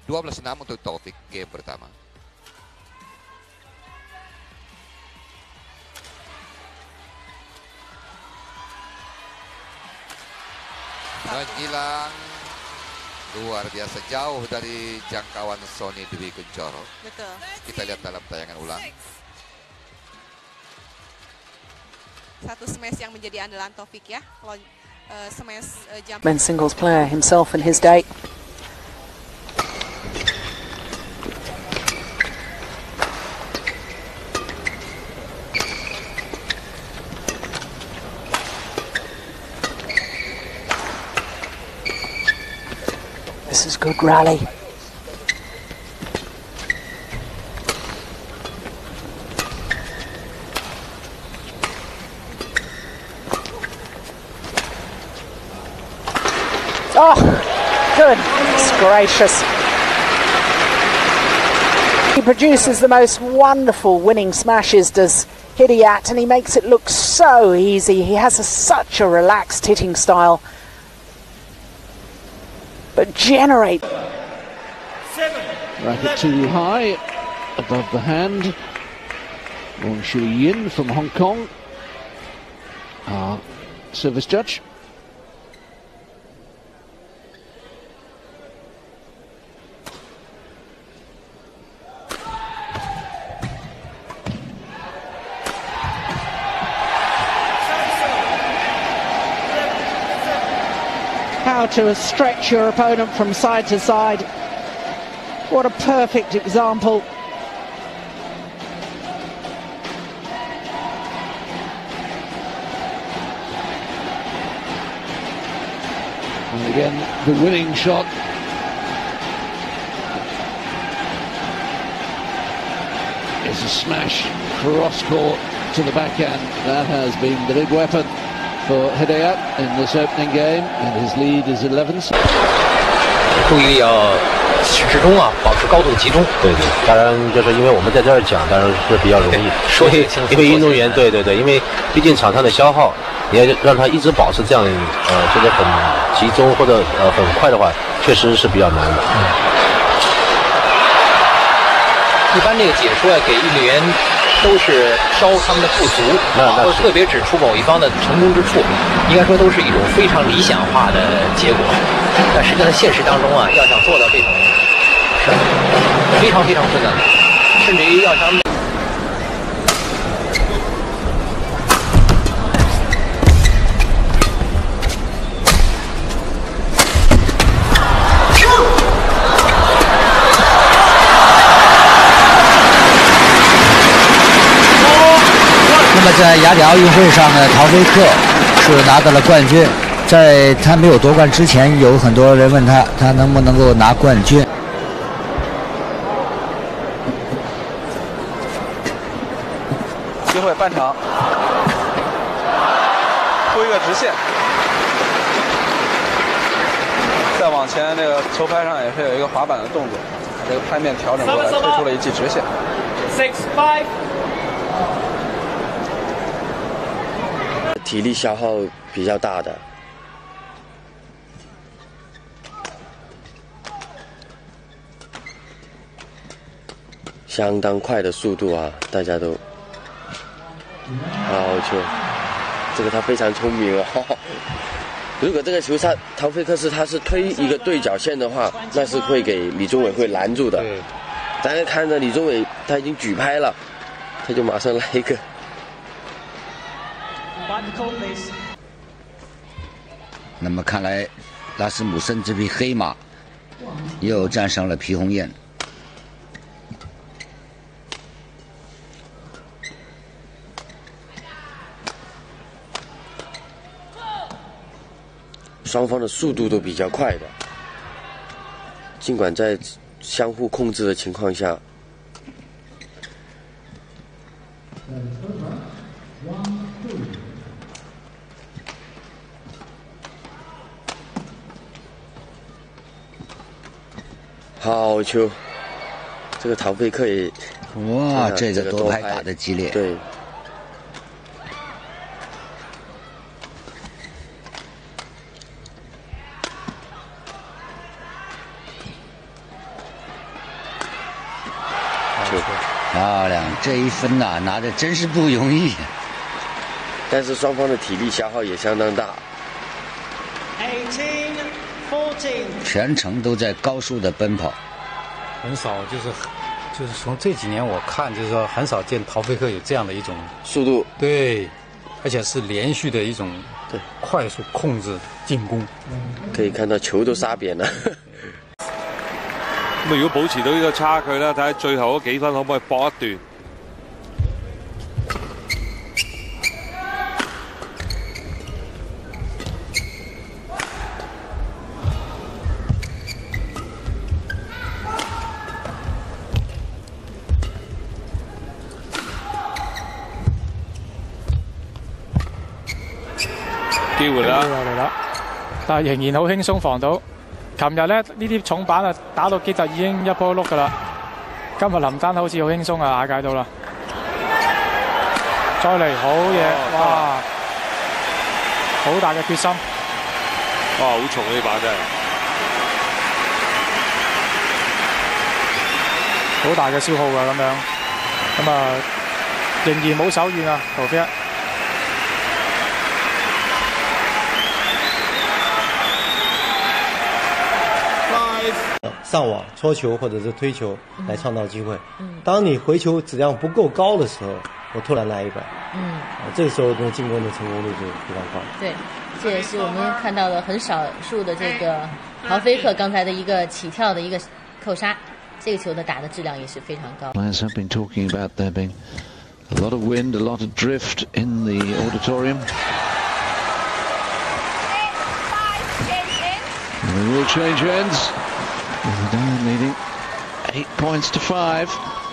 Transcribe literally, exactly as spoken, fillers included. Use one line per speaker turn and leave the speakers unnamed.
dua belas enam untuk Taufik game pertama. Menghilang luar biasa jauh dari jangkauan Sony Dwi Kunchoro.
Betul.
Kita lihat dalam tayangan ulang.
Satu smash yang menjadi andalan Taufik ya. Kalau uh, smash uh, jump.
Men's singles player himself in his day. This is good rally. Oh, goodness gracious. He produces the most wonderful winning smashes, does Hidiat, and he makes it look so easy. He has a, such a relaxed hitting style. But generate.
Racket too high, above the hand. Wong Shui Yin from Hong Kong, our service judge. How to stretch your opponent from side to side. What a perfect example. And again, the winning shot. Is a smash cross court to the backhand. That has been the big weapon for Hidayat in this opening game, and his lead is eleven.
注意力要始终啊，保持高度集中。对对，当然就是因为我们在这儿讲，当然是比较容易。说因为运动员，对对对，因为毕竟场上的消耗，你要让他一直保持这样呃，就是很集中或者呃很快的话，确实是比较难的。嗯、一般这个解说啊，给运动员都是挑他们的不足，或者特别指出某一方的成功之处，应该说都是一种非常理想化的结果。但实际上，现实当中啊，要想做到这种事儿，非常非常困难，甚至于要想。
那么在雅典奥运会上呢，陶菲克是拿到了冠军。在他没有夺冠之前，有很多人问他，他能不能够拿冠军。
机会半场，出一个直线，再往前，这个球拍上也是有一个滑板的动作，把这个拍面调整过来，推出了一记直线。Six five。
体力消耗比较大的。相当快的速度啊，大家都好球，这个他非常聪明啊。如果这个球他陶菲克斯他是推一个对角线的话，那是会给李宗伟会拦住的。大家看着李宗伟他已经举拍了，他就马上来一个。
那么看来，拉斯姆森这匹黑马又战胜了皮红艳。
双方的速度都比较快的，尽管在相互控制的情况下，好球！这个陶菲克也，
哇，这个多拍打的激烈，
对。 球，
漂亮，这一分呐、啊、拿的真是不容易。
但是双方的体力消耗也相当大。
全程都在高速的奔跑，
很少就是就是从这几年我看就是说很少见陶菲克有这样的一种
速度，
对，而且是連續的一種
對
快速控制進攻，
可以看到球都殺扁了。
咁如果保持到呢個差距咧，睇下最後嗰幾分可唔可以搏一段。機會啦，
嚟啦！但係仍然好輕鬆防到。琴日咧呢啲重板啊，打到基特已經一波碌㗎啦。今日林丹好似好輕鬆啊，瓦解到啦。再嚟好嘢，哇！好大嘅決心。
哇，好重呢把真係。
好大嘅消耗㗎咁樣。咁啊，仍然冇手軟啊，陶菲克。
上网戳球或者是推球来创造机会。嗯，当你回球质量不够高的时候，我突然来一板，嗯，啊，这个时候的进攻的成功率就非常高。
对，这也是我们看到的很少数的这个陶菲克刚才的一个起跳的一个扣杀，这个球的打的质量也是非常高。
Players have been talking about there being a lot of wind, a lot of drift in the auditorium. And we will change ends. Nadal leading eight points to five.